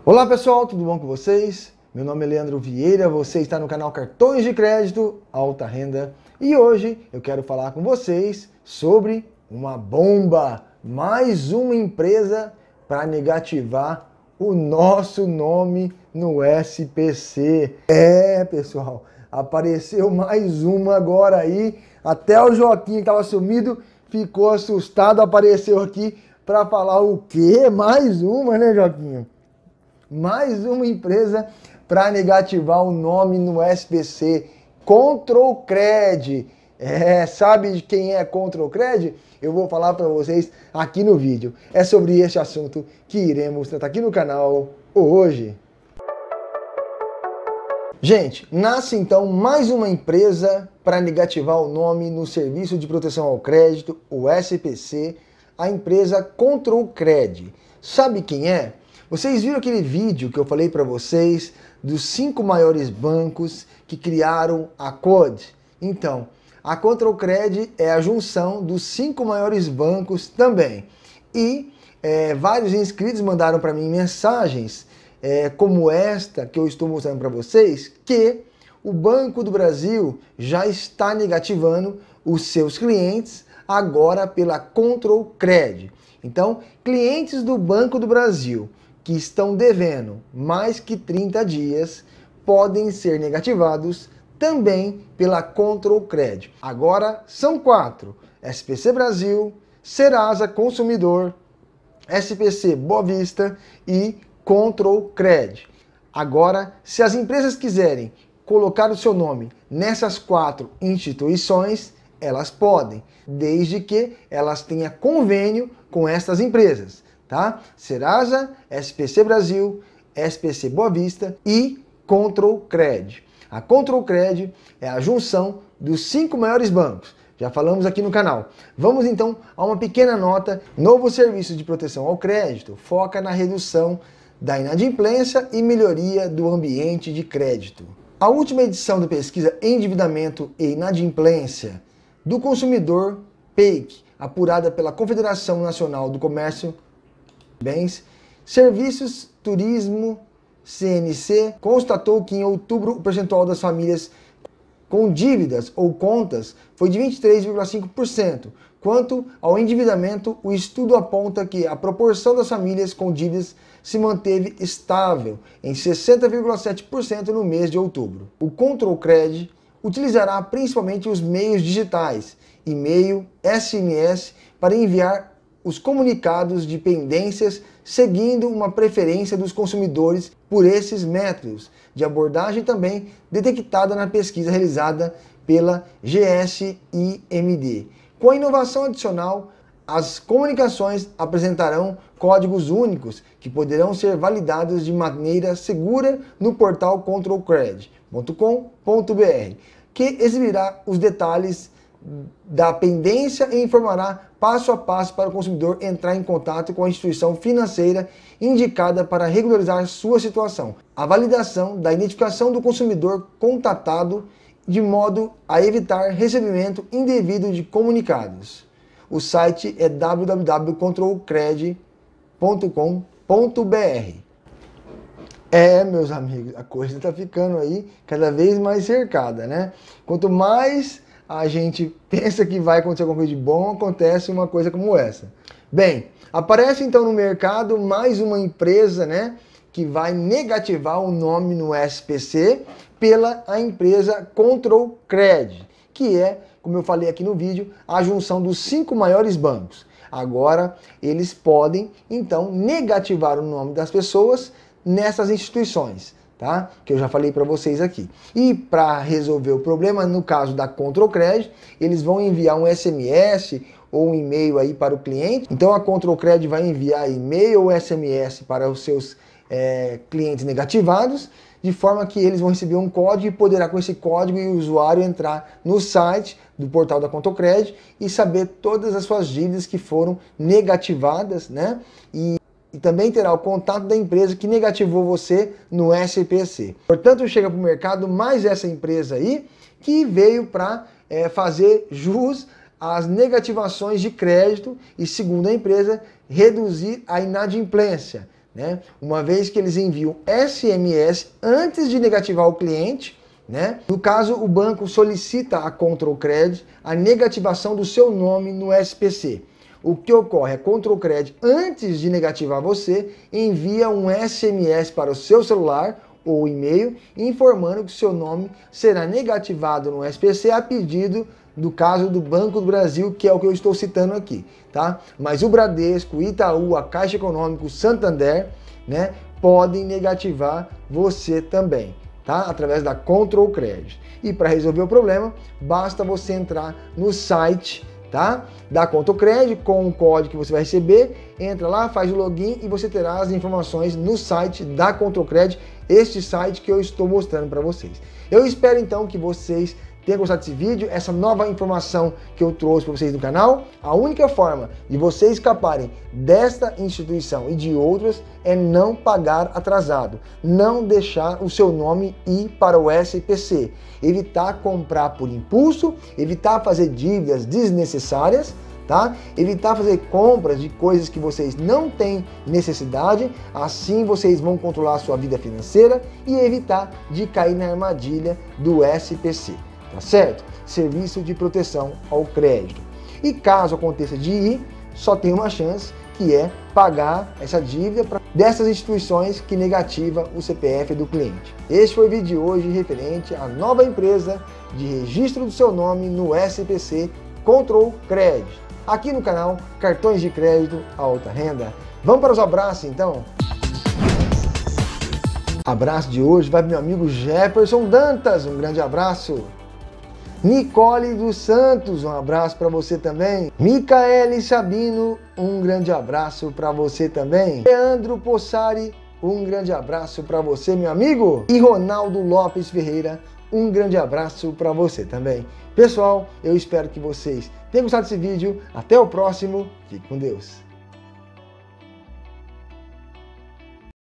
Olá pessoal, tudo bom com vocês? Meu nome é Leandro Vieira, você está no canal Cartões de Crédito Alta Renda e hoje eu quero falar com vocês sobre uma bomba, mais uma empresa para negativar o nosso nome no SPC. Pessoal, apareceu mais uma agora aí, até o Joaquim que estava sumido ficou assustado, apareceu aqui para falar o quê? Mais uma, né, Joaquim? Mais uma empresa para negativar o nome no SPC, Controlcred. Sabe de quem é Controlcred? Eu vou falar para vocês aqui no vídeo. É sobre este assunto que iremos tratar aqui no canal hoje. Gente, nasce então mais uma empresa para negativar o nome no Serviço de Proteção ao Crédito, o SPC, a empresa Controlcred. Sabe quem é? Vocês viram aquele vídeo que eu falei para vocês dos 5 maiores bancos que criaram a COD? Então, a Controlcred é a junção dos 5 maiores bancos também. E vários inscritos mandaram para mim mensagens como esta que eu estou mostrando para vocês, que o Banco do Brasil já está negativando os seus clientes agora pela Controlcred. Então, clientes do Banco do Brasil que estão devendo mais que 30 dias podem ser negativados também pela Controlcred. Agora são 4: SPC Brasil, Serasa Consumidor, SPC Boa Vista e Controlcred. Agora, se as empresas quiserem colocar o seu nome nessas 4 instituições, elas podem, desde que elas tenham convênio com essas empresas. Tá? Serasa, SPC Brasil, SPC Boa Vista e Controlcred. A Controlcred é a junção dos 5 maiores bancos. Já falamos aqui no canal. Vamos então a uma pequena nota. Novo serviço de proteção ao crédito foca na redução da inadimplência e melhoria do ambiente de crédito. A última edição da pesquisa Endividamento e Inadimplência do Consumidor, PEIC, apurada pela Confederação Nacional do Comércio Bens, Serviços, Turismo, CNC, constatou que em outubro o percentual das famílias com dívidas ou contas foi de 23,5%. Quanto ao endividamento, o estudo aponta que a proporção das famílias com dívidas se manteve estável em 60,7% no mês de outubro. O Controlcred utilizará principalmente os meios digitais, e-mail, SMS, para enviar os comunicados de pendências, seguindo uma preferência dos consumidores por esses métodos de abordagem também detectada na pesquisa realizada pela GSIMD. Com a inovação adicional, as comunicações apresentarão códigos únicos que poderão ser validados de maneira segura no portal controlcred.com.br, que exibirá os detalhes da pendência e informará passo a passo para o consumidor entrar em contato com a instituição financeira indicada para regularizar sua situação. A validação da identificação do consumidor contatado de modo a evitar recebimento indevido de comunicados. O site é www.controlcred.com.br. Meus amigos, a coisa está ficando aí cada vez mais cercada, né? Quanto mais a gente pensa que vai acontecer alguma coisa de bom, acontece uma coisa como essa. Bem, aparece então no mercado mais uma empresa, né, que vai negativar o nome no SPC pela a empresa Controlcred, que é, como eu falei aqui no vídeo, a junção dos 5 maiores bancos. Agora, eles podem, então, negativar o nome das pessoas nessas instituições, tá? Que eu já falei para vocês aqui. E para resolver o problema, no caso da Controlcred, eles vão enviar um SMS ou um e-mail aí para o cliente. Então a Controlcred vai enviar e-mail ou SMS para os seus clientes negativados, de forma que eles vão receber um código e poderá com esse código o usuário entrar no site do portal da Controlcred e saber todas as suas dívidas que foram negativadas, né? E também terá o contato da empresa que negativou você no SPC. Portanto, chega para o mercado mais essa empresa aí, que veio para fazer jus às negativações de crédito e, segundo a empresa, reduzir a inadimplência. né? Uma vez que eles enviam SMS antes de negativar o cliente, né? No caso, o banco solicita a Control Cred a negativação do seu nome no SPC. O que ocorre? A Control Cred, antes de negativar você, envia um SMS para o seu celular ou e-mail informando que o seu nome será negativado no SPC a pedido do caso do Banco do Brasil, que é o que eu estou citando aqui, tá? Mas o Bradesco, o Itaú, a Caixa Econômica, o Santander, né, podem negativar você também, tá? Através da Control Cred. E para resolver o problema, basta você entrar no site, tá, da Control Cred com o código que você vai receber, entra lá, faz o login e você terá as informações no site da Control Cred, este site que eu estou mostrando para vocês. Eu espero então que vocês tenham gostado desse vídeo, essa nova informação que eu trouxe para vocês no canal. A única forma de vocês escaparem desta instituição e de outras é não pagar atrasado, não deixar o seu nome ir para o SPC, evitar comprar por impulso, evitar fazer dívidas desnecessárias, tá? Evitar fazer compras de coisas que vocês não têm necessidade, assim vocês vão controlar a sua vida financeira e evitar de cair na armadilha do SPC. Tá certo? Serviço de proteção ao crédito. E caso aconteça de ir, só tem uma chance, que é pagar essa dívida dessas instituições que negativa o CPF do cliente. Este foi o vídeo de hoje referente à nova empresa de registro do seu nome no SPC Control Cred. Aqui no canal Cartões de Crédito Alta Renda. Vamos para os abraços então? Abraço de hoje vai para meu amigo Jefferson Dantas, um grande abraço. Nicole dos Santos, um abraço para você também. Micaele Sabino, um grande abraço para você também. Leandro Possari, um grande abraço para você, meu amigo. E Ronaldo Lopes Ferreira, um grande abraço para você também. Pessoal, eu espero que vocês tenham gostado desse vídeo. Até o próximo. Fique com Deus.